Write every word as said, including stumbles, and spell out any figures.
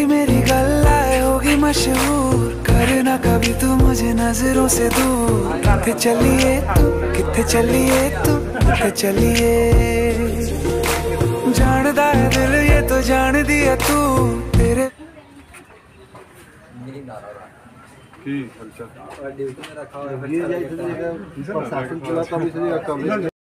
तेरी मेरी गल्ला होगी मशहूर, करना कभी तू मुझे नजरों से दूर। किथे चलिए तू, किथे चलिए तू, किथे चलिए। जानदा है दिल ये तो जान दिया तू तेरे की अच्छा ड्यूटी में रखा हुआ है। ये जाई